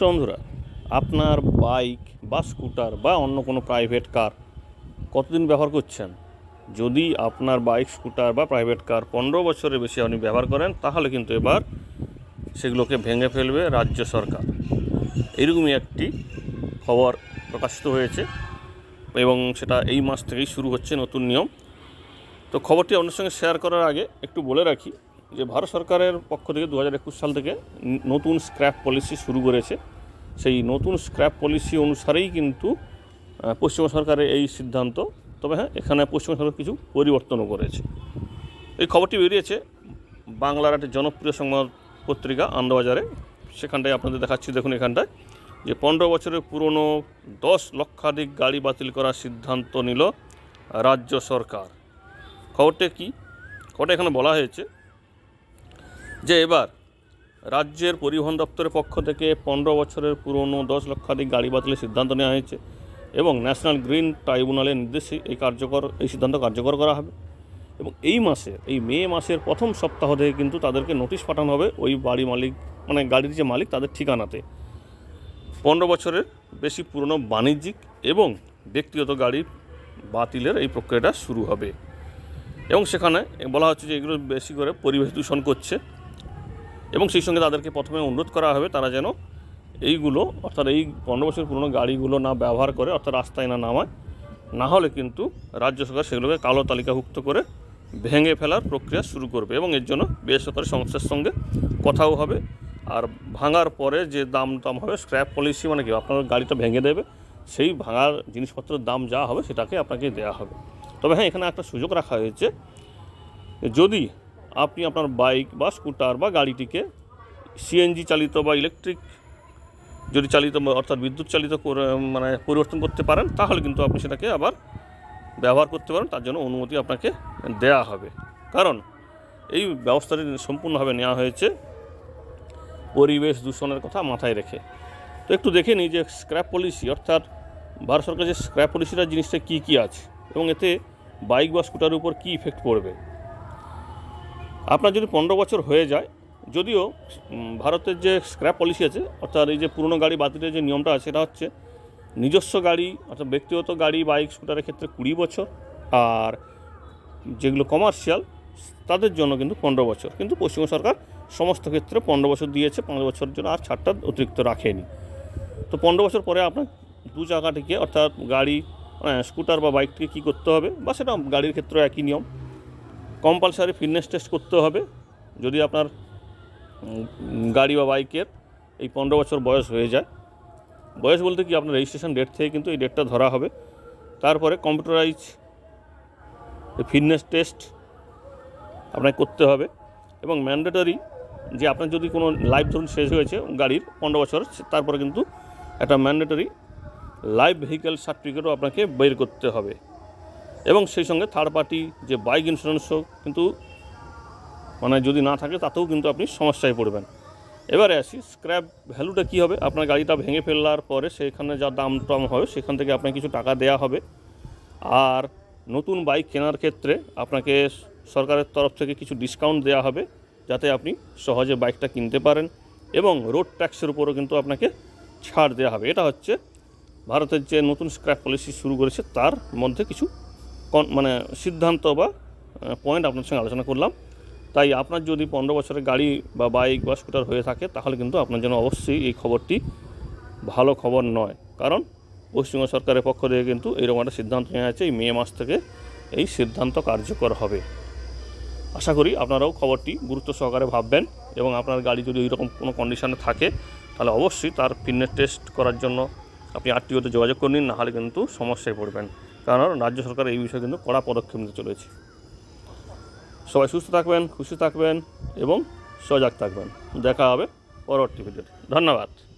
নমস্কার বন্ধুরা, আপনার বাইক বা স্কুটার বা অন্য কোনো প্রাইভেট কার কতদিন ব্যবহার করছেন? যদি আপনার বাইক, স্কুটার বা প্রাইভেট কার 15 বছরের বেশি আপনি ব্যবহার করেন, তাহলে কিন্তু এবার সেগুলোকে ভেঙে ফেলবে রাজ্য সরকার। এরকমই একটি খবর প্রকাশিত হয়েছে এবং সেটা এই মাস থেকেই শুরু হচ্ছে নতুন নিয়ম। তো খবরটি আপনার সঙ্গে শেয়ার করার আগে একটু বলে রাখি যে ভারত সরকারের পক্ষ থেকে 2021 সাল থেকে নতুন স্ক্র্যাপ পলিসি শুরু করেছে। সেই নতুন স্ক্র্যাপ পলিসি অনুসারেই কিন্তু পশ্চিমবঙ্গ সরকারের এই সিদ্ধান্ত। তবে হ্যাঁ, এখানে পশ্চিমবঙ্গ সরকার কিছু পরিবর্তনও করেছে। এই খবরটি বেরিয়েছে বাংলার একটি জনপ্রিয় সংবাদ পত্রিকা আনন্দবাজারে। সেখানটায় আপনাদের দেখাচ্ছি, দেখুন এখানটায় যে 15 বছরের পুরনো 10 লক্ষাধিক গাড়ি বাতিল করার সিদ্ধান্ত নিল রাজ্য সরকার। খবরটা কি? খবরটা এখানে বলা হয়েছে যে এবার রাজ্যের পরিবহন দপ্তরের পক্ষ থেকে 15 বছরের পুরনো 10 লক্ষাধিক গাড়ি বাতিলের সিদ্ধান্ত নেওয়া হয়েছে এবং ন্যাশনাল গ্রিন ট্রাইব্যুনালের নির্দেশে এই সিদ্ধান্ত কার্যকর করা হবে। এবং এই মে মাসের প্রথম সপ্তাহ থেকে কিন্তু তাদেরকে নোটিশ পাঠানো হবে ওই বাড়ি মালিক, মানে গাড়ির যে মালিক, তাদের ঠিকানাতে। 15 বছরের বেশি পুরনো বাণিজ্যিক এবং ব্যক্তিগত গাড়ি বাতিলের এই প্রক্রিয়াটা শুরু হবে। এবং সেখানে বলা হচ্ছে যে এগুলো বেশি করে পরিবেশ দূষণ করছে এবং সেই সঙ্গে তাদেরকে প্রথমে অনুরোধ করা হবে তারা যেন এইগুলো, অর্থাৎ এই 15 বছর পুরনো গাড়িগুলো না ব্যবহার করে, অর্থাৎ রাস্তায় না নামায়। না হলে কিন্তু রাজ্য সরকার সেগুলোকে কালো তালিকাভুক্ত করে ভেঙে ফেলার প্রক্রিয়া শুরু করবে এবং এর জন্য বেসরকারি সংস্থার সঙ্গে কথাও হবে। আর ভাঙার পরে যে দাম হবে, স্ক্র্যাপ পলিসি মানে কি, আপনার গাড়িটা ভেঙে দেবে, সেই ভাঙার জিনিসপত্রের দাম যা হবে সেটাকে আপনাকে দেওয়া হবে। তবে হ্যাঁ, এখানে একটা সুযোগ রাখা হয়েছে, যদি আপনি আপনার বাইক বা স্কুটার বা গাড়িটিকে সিএনজি চালিত বা ইলেকট্রিক যদি চালিত, অর্থাৎ বিদ্যুৎ চালিত মানে পরিবর্তন করতে পারেন, তাহলে কিন্তু আপনি সেটাকে আবার ব্যবহার করতে পারেন। তার জন্য অনুমতি আপনাকে দেয়া হবে, কারণ এই ব্যবস্থাটি সম্পূর্ণভাবে নেওয়া হয়েছে পরিবেশ দূষণের কথা মাথায় রেখে। তো একটু দেখে নিই যে স্ক্র্যাপ পলিসি, অর্থাৎ ভারত সরকার যে স্ক্র্যাপ পলিসিটা জিনিসটা কী আছে এবং এতে বাইক বা স্কুটারের উপর কী ইফেক্ট পড়বে। আপনার যদি 15 বছর হয়ে যায়, যদিও ভারতের যে স্ক্র্যাপ পলিসি আছে, অর্থাৎ এই যে পুরনো গাড়ি বাতিলের যে নিয়মটা আছে, সেটা হচ্ছে নিজস্ব গাড়ি অর্থাৎ ব্যক্তিগত গাড়ি, বাইক, স্কুটারের ক্ষেত্রে 20 বছর, আর যেগুলো কমার্শিয়াল তাদের জন্য কিন্তু 15 বছর। কিন্তু পশ্চিমবঙ্গ সরকার সমস্ত ক্ষেত্রে 15 বছর দিয়েছে, 5 বছরের জন্য আর ছাড়টা অতিরিক্ত রাখেনি। তো 15 বছর পরে আপনার দু চাকাটিকে, অর্থাৎ গাড়ি, স্কুটার বা বাইকটিকে কী করতে হবে, বা সেটা গাড়ির ক্ষেত্রে একই নিয়ম, কম্পালসারি ফিটনেস টেস্ট করতে হবে। যদি আপনার গাড়ি বা বাইকের এই 15 বছর বয়স হয়ে যায়, বয়স বলতে কি, আপনার রেজিস্ট্রেশন ডেট থেকে কিন্তু এই ডেটটা ধরা হবে। তারপরে কম্পিউটারাইজ ফিটনেস টেস্ট আপনাকে করতে হবে এবং ম্যান্ডেটরি যে আপনার যদি কোনো লাইফ ধরুন শেষ হয়েছে গাড়ির 15 বছর, তারপরে কিন্তু একটা ম্যান্ডেটরি লাইভ ভেহিক্যাল সার্টিফিকেটও আপনাকে বের করতে হবে। এবং সেই সঙ্গে থার্ড পার্টি যে বাইক ইন্স্যুরেন্সও কিন্তু মানে যদি না থাকে, তাতেও কিন্তু আপনি সমস্যায় পড়বেন। এবারে আসি, স্ক্র্যাপ ভ্যালুটা কী হবে। আপনার গাড়িটা ভেঙে ফেলার পরে সেখানে যা দাম টাম হবে, সেখান থেকে আপনাকে কিছু টাকা দেওয়া হবে। আর নতুন বাইক কেনার ক্ষেত্রে আপনাকে সরকারের তরফ থেকে কিছু ডিসকাউন্ট দেওয়া হবে, যাতে আপনি সহজে বাইকটা কিনতে পারেন। এবং রোড ট্যাক্সের উপরও কিন্তু আপনাকে ছাড় দেওয়া হবে। এটা হচ্ছে ভারতের যে নতুন স্ক্র্যাপ পলিসি শুরু করেছে তার মধ্যে কিছু মানে সিদ্ধান্ত বা পয়েন্ট আপনার সঙ্গে আলোচনা করলাম। তাই আপনার যদি 15 বছরের গাড়ি বা বাইক বা স্কুটার হয়ে থাকে, তাহলে কিন্তু আপনার জন্য অবশ্যই এই খবরটি ভালো খবর নয়, কারণ পশ্চিমবঙ্গ সরকারের পক্ষ থেকে কিন্তু এইরকম একটা সিদ্ধান্ত নেওয়া হয়েছে। এই মে মাস থেকে এই সিদ্ধান্ত কার্যকর হবে। আশা করি আপনারাও খবরটি গুরুত্ব সহকারে ভাববেন এবং আপনার গাড়ি যদি এইরকম কোনো কন্ডিশনে থাকে, তাহলে অবশ্যই তার ফিটনেস টেস্ট করার জন্য আপনি আরটিওতে যোগাযোগ করে নিন, নাহলে কিন্তু সমস্যায় পড়বেন, কারণ রাজ্য সরকার এই বিষয়ে কিন্তু কড়া পদক্ষেপ নিতে চলেছে। সবাই সুস্থ থাকবেন, খুশি থাকবেন এবং সজাগ থাকবেন। দেখা হবে পরবর্তী ভিডিওতে। ধন্যবাদ।